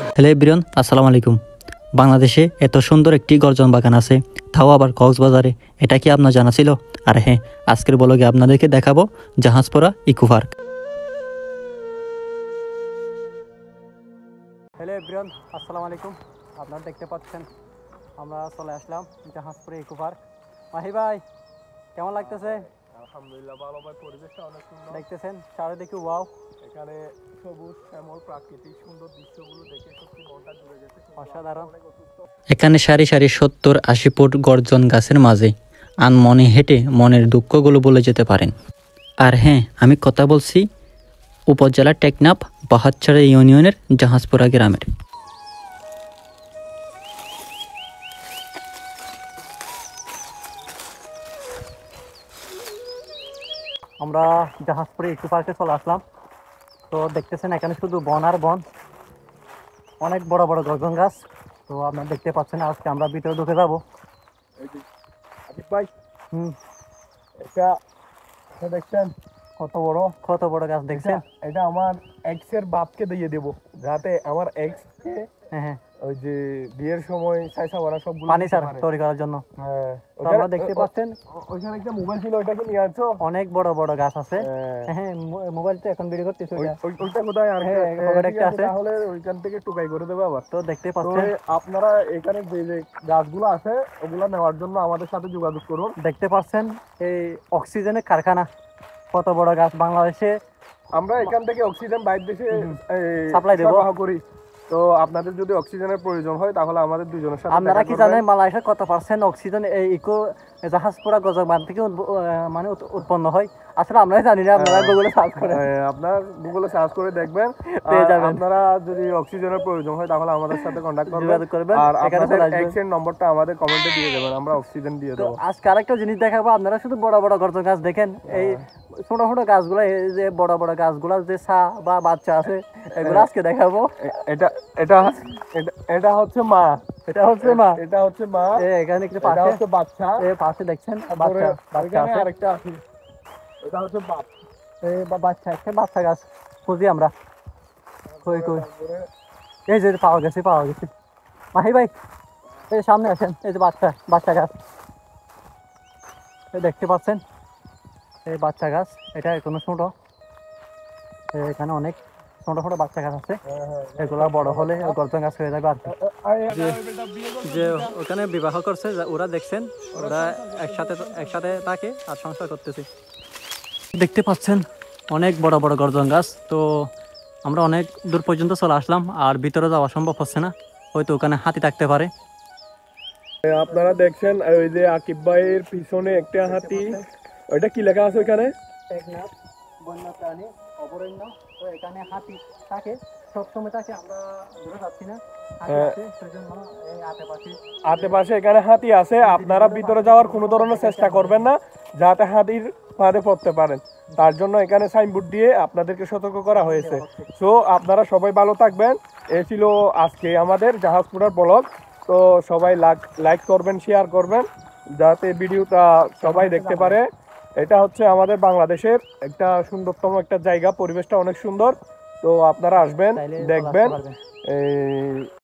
Hello everyone, আসসালামু আলাইকুম। বাংলাদেশে এত সুন্দর একটি গর্জন বাগান আছে, তাও আবার কক্সবাজারে। এটা কি আপনার জানা ছিল? আর হ্যাঁ, আজকের ব্লগে আপনাদেরকে দেখাবো Jahajpora eco park. Hello everyone, আসসালামু আলাইকুম। আপনারা দেখতে পাচ্ছেন আমরা চলে আসলাম জাহাজপড়া ইকো পার্ক। মাহি ভাই, কেমন লাগতেছে? আলহামদুলিল্লাহ ভালো ভাই, পরিবেশটা অনেক সুন্দর। দেখতেছেন চারিদিকে ওয়াও, এখানে সবুজ শ্যামল প্রাকৃতিক সুন্দর দৃশ্যগুলো দেখে সত্যি মনটা জুড়ে গেছে। অসাধারণ। এখানে সারি সারি 70-80 ফুট গর্জন গাছের মাঝে আনমনে হেঁটে মনের দুঃখগুলো বলে যেতে পারেন। আর হ্যাঁ, আমি কথা বলছি উপজেলা টেকনাফ বাহাতছড়া ইউনিয়নের জাহাজপুরা গ্রামের। আমরা জাহাজপুরে ইকো পার্কে চলে আসলাম। তো দেখতেছেন এখানে শুধু বন আর বন, অনেক বড় বড় গর্জন গাছ। তো আপনারা দেখতে পাচ্ছেন, আজকে আমরা ভিতরে ঢুকে যাবো। ভাই এটা দেখছেন কত বড় গাছ দেখছেন? এটা আমার এক্স এর বাপকে দিয়ে দেবো, যাতে আমার এক্স কে হ্যাঁ, ওই যে বিয়ের সময় সাইসা ওরা সবগুলো পানি সার তৈরি করার জন্য। হ্যাঁ, আমরা দেখতে পাচ্ছেন ওইখানে একটা মোবাইল ছিল, ওইটাকে নিয়ে আসছো। অনেক বড় বড় গাছ আছে। হ্যাঁ, মোবাইল তো এখন ভিডিও করতেছি। ওইটা কোথায়? আর একটা আছে, তাহলে ওইখান থেকে টুকাই করে দেবে আবার। তো দেখতে পাচ্ছেন আপনারা এখানে যে যে গাছগুলো আছে ওগুলো নেওয়ার জন্য আমাদের সাথে যোগাযোগ করুন। দেখতে পাচ্ছেন এই অক্সিজেনের কারখানা, কত বড় গাছ। বাংলাদেশে আমরা এখান থেকে অক্সিজেন বাইরে দেশে সাপ্লাই দেব করি। তো আপনাদের যদি অক্সিজেনের প্রয়োজন হয় তাহলে আমাদের দুজনের সাথে আপনারা কি জানেন বাংলাদেশে কত পার্সেন্ট অক্সিজেন এই ইকো জাহাজপুরা গজক বাঁধ থেকে মানে উৎপন্ন হয়? আসলে আমরাই জানি না, আপনারা গুগলে সার্চ করে আপনার গুগলে সার্চ করে দেখবেন, পেয়ে যাবেন। আপনারা যদি অক্সিজেনের প্রয়োজন হয় তাহলে আমাদের সাথে কন্টাক্ট করবেন, আর আপনাদের এক্সের নম্বরটা আমাদের কমেন্টে দিয়ে দেবেন, আমরা অক্সিজেন দিয়ে দেব। আজকে আরেকটা জিনিস দেখাবো। আপনারা শুধু বড় বড় গর্জন গাছ দেখেন, এই ছোট ছোট গাছগুলো, এই যে বড় বড় গাছগুলো যে ছা বা বাচ্চা আছে, এগুলো আজকে দেখাবো। এটা এটা এটা হচ্ছে মা, এটা হচ্ছে মা, এটা হচ্ছে মা। এখানে একটু এটা হচ্ছে বাচ্চা, এই পাশে দেখছেন বাচ্চা আছে, আরেকটা আছে, এটা হচ্ছে বাপ। এই বাচ্চা, একটা বাচ্চা গাছ খুঁজি আমরা। কই এই যে পাওয়া গেছে মাহি ভাই, এই সামনে আসেন। এই যে বাচ্চা গাছ দেখতে পাচ্ছেন, এই বাচ্চা গাছ। এটা এখনো ছোট, এখানে অনেক ছোট ছোট বাচ্চা গাছ আছে। এগুলা বড় হলে গর্জন গাছ হয়ে যাবে। আর যে ওখানে বিবাহ করছে ওরা দেখছেন, ওরা একসাথে থাকে আর সংসার করতেছে। দেখতে পাচ্ছেন অনেক বড় বড় গর্জন গাছ। তো আমরা অনেক দূর পর্যন্ত চলে আসলাম, আর ভিতরে যাওয়া সম্ভব হচ্ছে না, হয়তো ওখানে হাতি থাকতে পারে। আপনারা দেখছেন ওই যে আকিব ভাইয়ের পিছনে একটা হাতি, ওইটা কি লেখা আছে ওইখানে? টেকনাফ বন্যপ্রাণী অভয়ারণ্য। তো এখানে হাতি থাকে, সবসময় থাকে, আমরা দূরে যাচ্ছি না। আশেপাশে এখানে হাতি আছে, আপনারা ভিতরে যাওয়ার কোনো ধরনের চেষ্টা করবেন না, যাতে হাতির ফাঁদে পড়তে পারেন। তার জন্য এখানে সাইনবোর্ড দিয়ে আপনাদেরকে সতর্ক করা হয়েছে। সো আপনারা সবাই ভালো থাকবেন। এই ছিল আজকে আমাদের জাহাজপুরার ব্লগ। তো সবাই লাইক করবেন, শেয়ার করবেন, যাতে ভিডিওটা সবাই দেখতে পারে। এটা হচ্ছে আমাদের বাংলাদেশের একটা সুন্দরতম একটা জায়গা, পরিবেশটা অনেক সুন্দর। তো আপনারা আসবেন, দেখবেন।